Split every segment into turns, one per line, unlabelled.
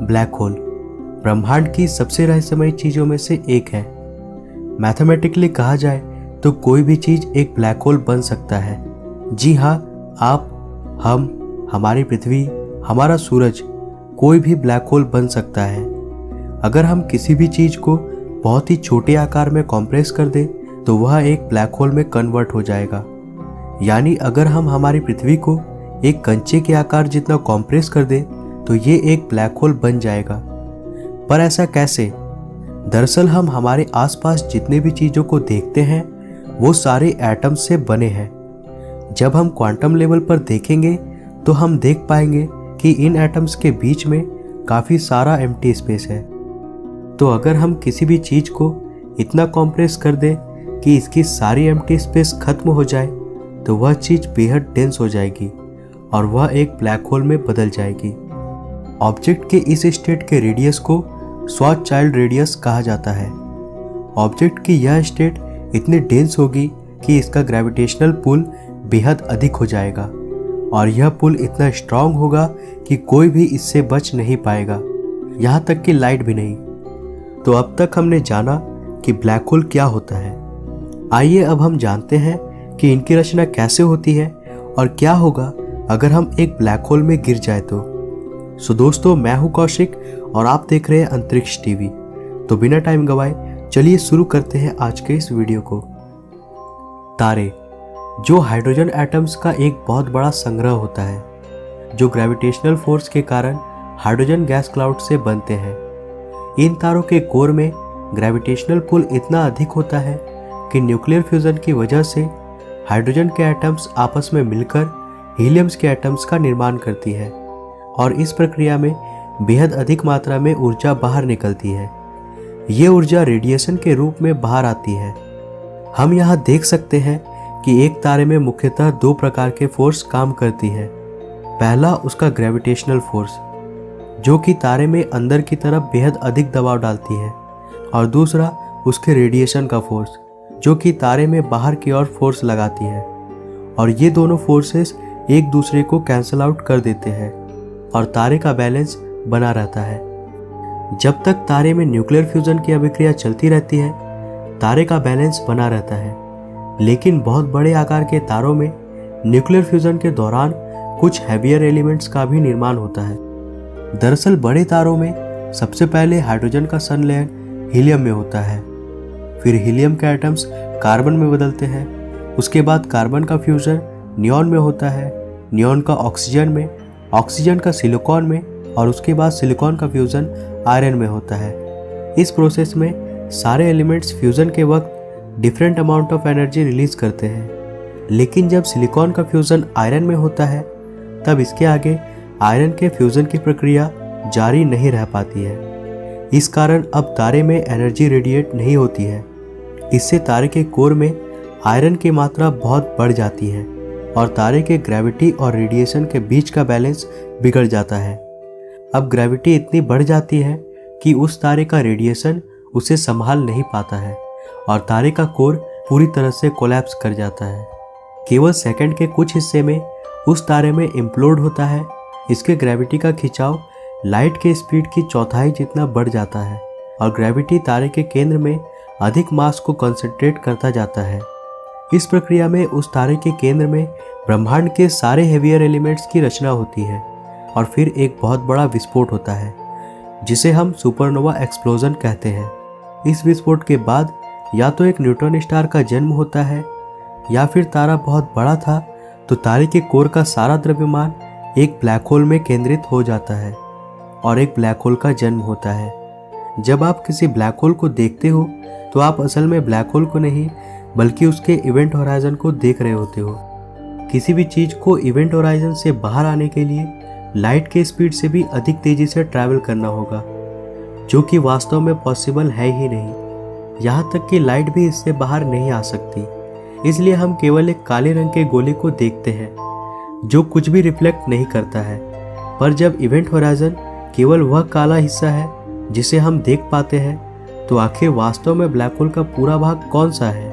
Black hole ब्रह्मांड की सबसे रहस्यमयी चीजों में से एक है। मैथमेटिकली कहा जाए तो कोई भी चीज एक ब्लैक होल बन सकता है। जी हाँ, आप, हम, हमारी पृथ्वी, हमारा सूरज, कोई भी ब्लैक होल बन सकता है। अगर हम किसी भी चीज को बहुत ही छोटे आकार में कॉम्प्रेस कर दें तो वह एक ब्लैक होल में कन्वर्ट हो जाएगा। यानी अगर हम हमारी पृथ्वी को एक कंचे के आकार जितना कॉम्प्रेस कर दें तो ये एक ब्लैक होल बन जाएगा। पर ऐसा कैसे? दरअसल हम हमारे आसपास जितने भी चीज़ों को देखते हैं वो सारे एटम्स से बने हैं। जब हम क्वांटम लेवल पर देखेंगे तो हम देख पाएंगे कि इन एटम्स के बीच में काफ़ी सारा एम्प्टी स्पेस है। तो अगर हम किसी भी चीज़ को इतना कॉम्प्रेस कर दें कि इसकी सारी एम्प्टी स्पेस खत्म हो जाए तो वह चीज़ बेहद डेंस हो जाएगी और वह एक ब्लैक होल में बदल जाएगी। ऑब्जेक्ट के इस स्टेट के रेडियस को स्वार्थ-चाइल्ड रेडियस कहा जाता है। ऑब्जेक्ट की यह स्टेट इतनी डेंस होगी कि इसका ग्रेविटेशनल पुल बेहद अधिक हो जाएगा और यह पुल इतना स्ट्रांग होगा कि कोई भी इससे बच नहीं पाएगा, यहाँ तक कि लाइट भी नहीं। तो अब तक हमने जाना कि ब्लैक होल क्या होता है। आइए अब हम जानते हैं कि इनकी रचना कैसे होती है और क्या होगा अगर हम एक ब्लैक होल में गिर जाए तो। दोस्तों, मैं हूं कौशिक और आप देख रहे हैं अंतरिक्ष टीवी। तो बिना टाइम गवाए चलिए शुरू करते हैं आज के इस वीडियो को। तारे, जो हाइड्रोजन एटम्स का एक बहुत बड़ा संग्रह होता है, जो ग्रेविटेशनल फोर्स के कारण हाइड्रोजन गैस क्लाउड से बनते हैं। इन तारों के कोर में ग्रेविटेशनल पुल इतना अधिक होता है कि न्यूक्लियर फ्यूजन की वजह से हाइड्रोजन के एटम्स आपस में मिलकर हीलियम्स के एटम्स का निर्माण करती है और इस प्रक्रिया में बेहद अधिक मात्रा में ऊर्जा बाहर निकलती है। ये ऊर्जा रेडिएशन के रूप में बाहर आती है। हम यहाँ देख सकते हैं कि एक तारे में मुख्यतः दो प्रकार के फोर्स काम करती है। पहला उसका ग्रेविटेशनल फोर्स, जो कि तारे में अंदर की तरफ बेहद अधिक दबाव डालती है, और दूसरा उसके रेडिएशन का फोर्स, जो कि तारे में बाहर की ओर फोर्स लगाती है। और ये दोनों फोर्सेस एक दूसरे को कैंसल आउट कर देते हैं और तारे का बैलेंस बना रहता है। जब तक तारे में न्यूक्लियर फ्यूजन की अभिक्रिया चलती रहती है, तारे का बैलेंस बना रहता है। लेकिन बहुत बड़े आकार के तारों में न्यूक्लियर फ्यूजन के दौरान कुछ हैवियर एलिमेंट्स का भी निर्माण होता है। दरअसल बड़े तारों में सबसे पहले हाइड्रोजन का सन लेयर हीलियम में होता है, फिर हीलियम के एटम्स कार्बन में बदलते हैं, उसके बाद कार्बन का फ्यूजन नियॉन में होता है, नियॉन का ऑक्सीजन में, ऑक्सीजन का सिलिकॉन में, और उसके बाद सिलिकॉन का फ्यूजन आयरन में होता है। इस प्रोसेस में सारे एलिमेंट्स फ्यूजन के वक्त different amount of energy release करते हैं। लेकिन जब सिलिकॉन का फ्यूजन आयरन में होता है तब इसके आगे आयरन के फ्यूजन की प्रक्रिया जारी नहीं रह पाती है। इस कारण अब तारे में एनर्जी रेडिएट नहीं होती है। इससे तारे के कोर में आयरन की मात्रा बहुत बढ़ जाती है और तारे के ग्रेविटी और रेडिएशन के बीच का बैलेंस बिगड़ जाता है। अब ग्रेविटी इतनी बढ़ जाती है कि उस तारे का रेडिएशन उसे संभाल नहीं पाता है और तारे का कोर पूरी तरह से कोलैप्स कर जाता है। केवल सेकंड के कुछ हिस्से में उस तारे में इम्प्लोड होता है। इसके ग्रेविटी का खिंचाव लाइट के स्पीड की चौथाई जितना बढ़ जाता है और ग्रेविटी तारे के केंद्र में अधिक मास को कंसंट्रेट करता जाता है। इस प्रक्रिया में उस तारे के केंद्र में ब्रह्मांड के सारे हेवियर एलिमेंट्स की रचना होती है और फिर एक बहुत बड़ा विस्फोट होता है जिसे हम सुपरनोवा एक्सप्लोजन कहते हैं। इस विस्फोट के बाद या तो एक न्यूट्रॉन स्टार का जन्म होता है या फिर तारा बहुत बड़ा था तो तारे के कोर का सारा द्रव्यमान एक ब्लैक होल में केंद्रित हो जाता है और एक ब्लैक होल का जन्म होता है। जब आप किसी ब्लैक होल को देखते हो तो आप असल में ब्लैक होल को नहीं बल्कि उसके इवेंट होराइजन को देख रहे होते हो। किसी भी चीज़ को इवेंट होराइजन से बाहर आने के लिए लाइट के स्पीड से भी अधिक तेजी से ट्रैवल करना होगा, जो कि वास्तव में पॉसिबल है ही नहीं। यहाँ तक कि लाइट भी इससे बाहर नहीं आ सकती। इसलिए हम केवल एक काले रंग के गोले को देखते हैं जो कुछ भी रिफ्लेक्ट नहीं करता है। पर जब इवेंट होराइजन केवल वह काला हिस्सा है जिसे हम देख पाते हैं तो आखिर वास्तव में ब्लैक होल का पूरा भाग कौन सा है?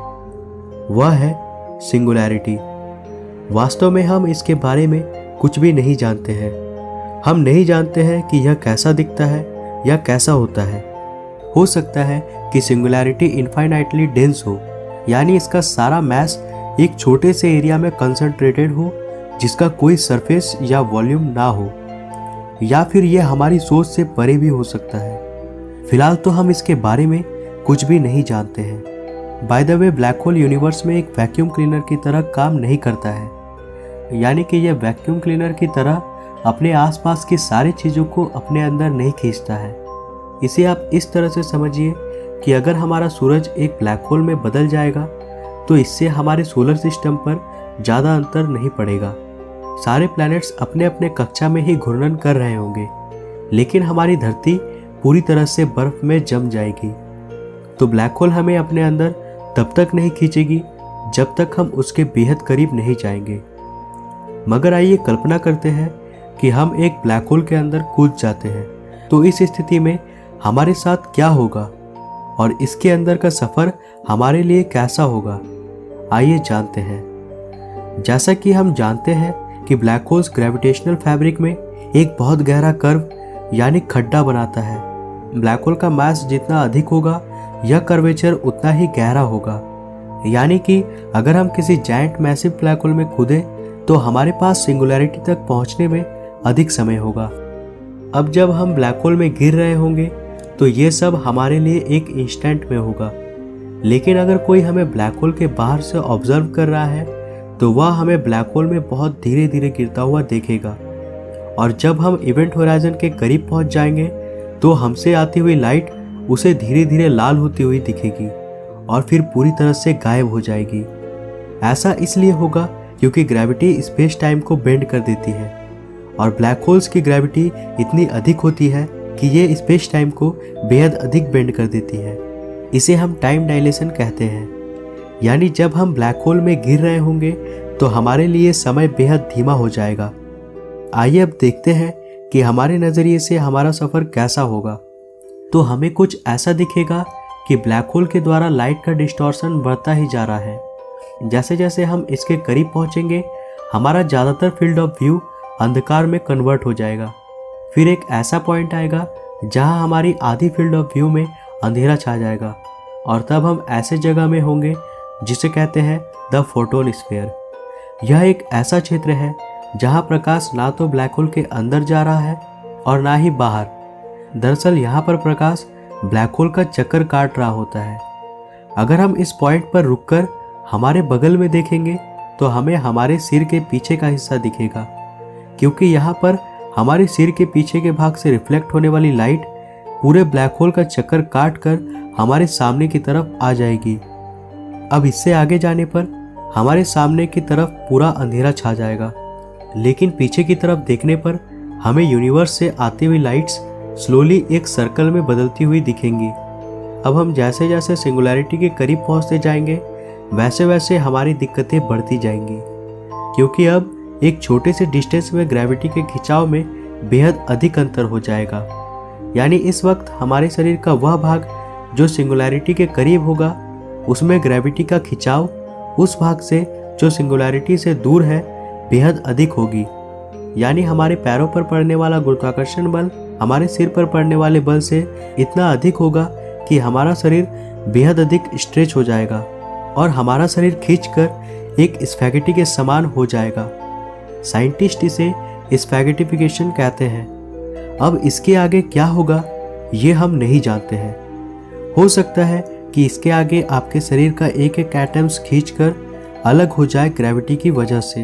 वह है सिंगुलैरिटी। वास्तव में हम इसके बारे में कुछ भी नहीं जानते हैं। हम नहीं जानते हैं कि यह कैसा दिखता है या कैसा होता है। हो सकता है कि सिंगुलैरिटी इनफाइनाइटली डेंस हो, यानी इसका सारा मास एक छोटे से एरिया में कंसंट्रेटेड हो जिसका कोई सरफेस या वॉल्यूम ना हो, या फिर यह हमारी सोच से परे भी हो सकता है। फिलहाल तो हम इसके बारे में कुछ भी नहीं जानते हैं। By the way, black hole universe में एक वैक्यूम क्लीनर की तरह काम नहीं करता है, यानी कि यह वैक्यूम क्लीनर की तरह अपने आसपास की सारी चीज़ों को अपने अंदर नहीं खींचता है। इसे आप इस तरह से समझिए कि अगर हमारा सूरज एक ब्लैक होल में बदल जाएगा तो इससे हमारे सोलर सिस्टम पर ज़्यादा अंतर नहीं पड़ेगा। सारे प्लैनेट्स अपने अपने कक्षा में ही घूर्णन कर रहे होंगे, लेकिन हमारी धरती पूरी तरह से बर्फ में जम जाएगी। तो ब्लैक होल हमें अपने अंदर तब तक नहीं खींचेगी जब तक हम उसके बेहद करीब नहीं जाएंगे। मगर आइए कल्पना करते हैं कि हम एक ब्लैक होल के अंदर कूद जाते हैं, तो इस स्थिति में हमारे साथ क्या होगा और इसके अंदर का सफ़र हमारे लिए कैसा होगा, आइए जानते हैं। जैसा कि हम जानते हैं कि ब्लैक होल्स ग्रेविटेशनल फैब्रिक में एक बहुत गहरा कर्व यानी खड्डा बनाता है। ब्लैक होल का मास जितना अधिक होगा यह कर्वेचर उतना ही गहरा होगा, यानी कि अगर हम किसी जायंट मैसिव ब्लैक होल में कूदें तो हमारे पास सिंगुलैरिटी तक पहुंचने में अधिक समय होगा। अब जब हम ब्लैक होल में गिर रहे होंगे तो ये सब हमारे लिए एक इंस्टेंट में होगा, लेकिन अगर कोई हमें ब्लैक होल के बाहर से ऑब्जर्व कर रहा है तो वह हमें ब्लैक होल में बहुत धीरे धीरे गिरता हुआ देखेगा, और जब हम इवेंट होराइजन के करीब पहुंच जाएंगे तो हमसे आती हुई लाइट उसे धीरे धीरे लाल होती हुई दिखेगी और फिर पूरी तरह से गायब हो जाएगी। ऐसा इसलिए होगा क्योंकि ग्रेविटी स्पेस टाइम को बेंड कर देती है, और ब्लैक होल्स की ग्रेविटी इतनी अधिक होती है कि ये स्पेस टाइम को बेहद अधिक बेंड कर देती है। इसे हम टाइम डायलेशन कहते हैं, यानी जब हम ब्लैक होल में गिर रहे होंगे तो हमारे लिए समय बेहद धीमा हो जाएगा। आइए अब देखते हैं कि हमारे नज़रिए से हमारा सफ़र कैसा होगा। तो हमें कुछ ऐसा दिखेगा कि ब्लैक होल के द्वारा लाइट का डिस्टॉर्शन बढ़ता ही जा रहा है। जैसे जैसे हम इसके करीब पहुंचेंगे हमारा ज़्यादातर फील्ड ऑफ व्यू अंधकार में कन्वर्ट हो जाएगा। फिर एक ऐसा पॉइंट आएगा जहां हमारी आधी फील्ड ऑफ व्यू में अंधेरा छा जाएगा, और तब हम ऐसे जगह में होंगे जिसे कहते हैं द फोटोन स्फीयर। यह एक ऐसा क्षेत्र है जहां प्रकाश ना तो ब्लैक होल के अंदर जा रहा है और ना ही बाहर। दरअसल यहाँ पर प्रकाश ब्लैक होल का चक्कर काट रहा होता है। अगर हम इस पॉइंट पर रुककर हमारे बगल में देखेंगे तो हमें हमारे सिर के पीछे का हिस्सा दिखेगा, क्योंकि यहाँ पर हमारे सिर के पीछे के भाग से रिफ्लेक्ट होने वाली लाइट पूरे ब्लैक होल का चक्कर काट कर हमारे सामने की तरफ आ जाएगी। अब इससे आगे जाने पर हमारे सामने की तरफ पूरा अंधेरा छा जाएगा, लेकिन पीछे की तरफ देखने पर हमें यूनिवर्स से आती हुई लाइट्स स्लोली एक सर्कल में बदलती हुई दिखेंगी। अब हम जैसे जैसे सिंगुलैरिटी के करीब पहुंचते जाएंगे वैसे वैसे हमारी दिक्कतें बढ़ती जाएंगी, क्योंकि अब एक छोटे से डिस्टेंस में ग्रेविटी के खिंचाव में बेहद अधिक अंतर हो जाएगा। यानी इस वक्त हमारे शरीर का वह भाग जो सिंगुलैरिटी के करीब होगा उसमें ग्रेविटी का खिंचाव उस भाग से जो सिंगुलैरिटी से दूर है बेहद अधिक होगी। यानी हमारे पैरों पर पड़ने वाला गुरुत्वाकर्षण बल हमारे सिर पर पड़ने वाले बल से इतना अधिक होगा कि हमारा शरीर बेहद अधिक स्ट्रेच हो जाएगा और हमारा शरीर खींचकर एक स्पैगेटी के समान हो जाएगा। साइंटिस्ट इसे स्पैगेटिफिकेशन कहते हैं। अब इसके आगे क्या होगा ये हम नहीं जानते हैं। हो सकता है कि इसके आगे आपके शरीर का एक एक एटम्स खींचकर अलग हो जाए ग्रेविटी की वजह से,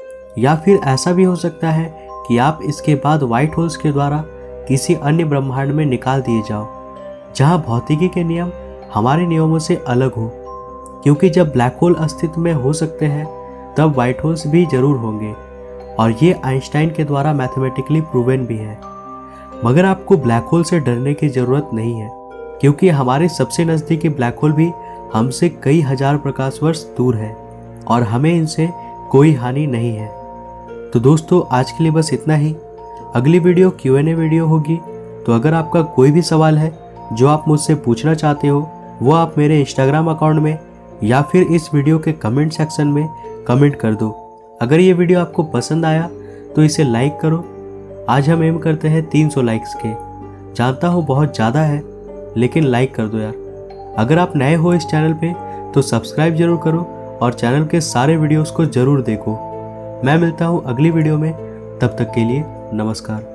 या फिर ऐसा भी हो सकता है कि आप इसके बाद व्हाइट होल्स के द्वारा किसी अन्य ब्रह्मांड में निकाल दिए जाओ जहां भौतिकी के नियम हमारे नियमों से अलग हो, क्योंकि जब ब्लैक होल अस्तित्व में हो सकते हैं तब व्हाइट होल्स भी जरूर होंगे, और ये आइंस्टाइन के द्वारा मैथमेटिकली प्रूवन भी है। मगर आपको ब्लैक होल से डरने की ज़रूरत नहीं है, क्योंकि हमारे सबसे नज़दीकी ब्लैक होल भी हमसे कई हजार प्रकाश वर्ष दूर है और हमें इनसे कोई हानि नहीं है। तो दोस्तों आज के लिए बस इतना ही। अगली वीडियो Q&A वीडियो होगी, तो अगर आपका कोई भी सवाल है जो आप मुझसे पूछना चाहते हो वो आप मेरे इंस्टाग्राम अकाउंट में या फिर इस वीडियो के कमेंट सेक्शन में कमेंट कर दो। अगर ये वीडियो आपको पसंद आया तो इसे लाइक करो आज हम एम करते हैं 300 लाइक्स के। जानता हूँ बहुत ज़्यादा है, लेकिन लाइक कर दो यार। अगर आप नए हो इस चैनल पे तो सब्सक्राइब जरूर करो और चैनल के सारे वीडियोस को ज़रूर देखो। मैं मिलता हूँ अगली वीडियो में, तब तक के लिए नमस्कार।